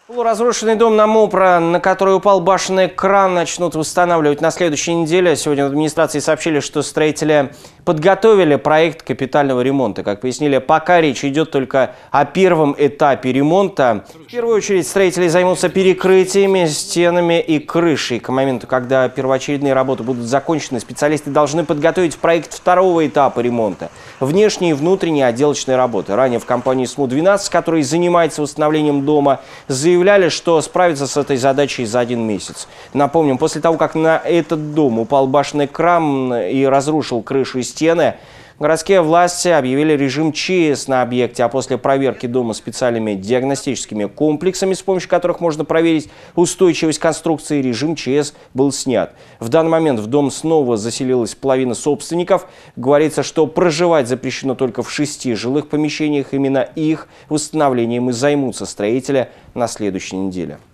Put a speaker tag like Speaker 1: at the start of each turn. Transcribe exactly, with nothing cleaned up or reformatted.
Speaker 1: Полуразрушенный дом на Мопра, на который упал башенный кран, начнут восстанавливать на следующей неделе. Сегодня в администрации сообщили, что строители подготовили проект капитального ремонта. Как пояснили, пока речь идет только о первом этапе ремонта. В первую очередь строители займутся перекрытиями, стенами и крышей. К моменту, когда первоочередные работы будут закончены, специалисты должны подготовить проект второго этапа ремонта. Внешние и внутренние отделочные работы. Ранее в компании СМУ двенадцать, которая занимается восстановлением дома, заявляли, Заявляли, что справятся с этой задачей за один месяц. Напомним, после того, как на этот дом упал башенный кран и разрушил крышу и стены, городские власти объявили режим ЧС на объекте, а после проверки дома специальными диагностическими комплексами, с помощью которых можно проверить устойчивость конструкции, режим ЧС был снят. В данный момент в дом снова заселилась половина собственников. Говорится, что проживать запрещено только в шести жилых помещениях. Именно их восстановлением и займутся строители на следующей неделе.